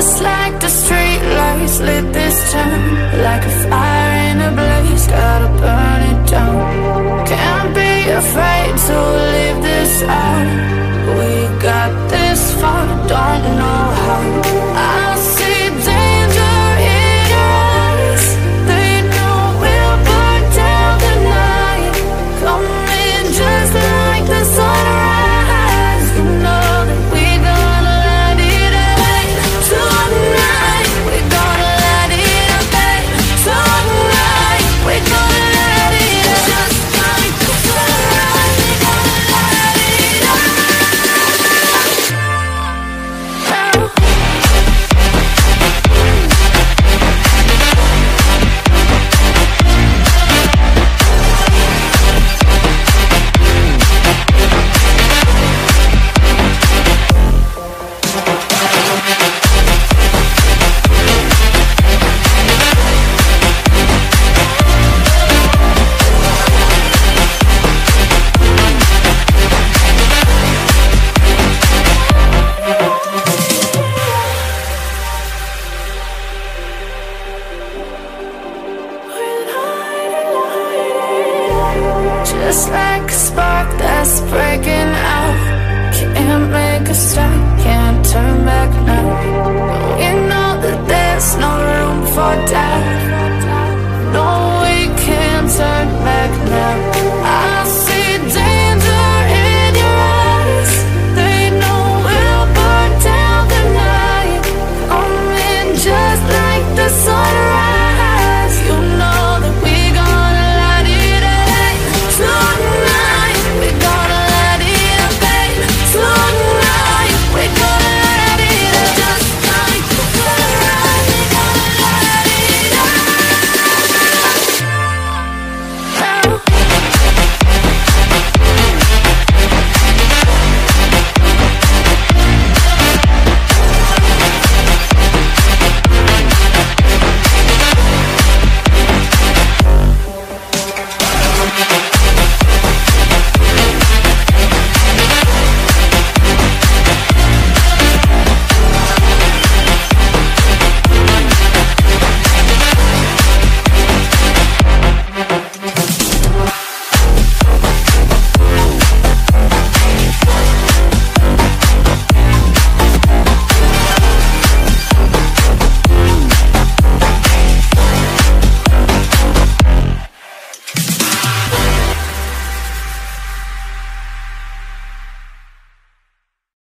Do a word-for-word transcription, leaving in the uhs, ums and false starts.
Just like the street lights lit this town, like a fire in a blaze, gotta burn it down. Can't be afraid to leave this out. We got this far, don't know how. I see danger in our eyes. They know we'll burn down the night. Coming just like the sunrise. You know that we gonna let it out. Tonight we gonna let it out. Tonight we gonna let it out. Just like the sunrise, we gonna let it out. Just like a spark that's breaking out.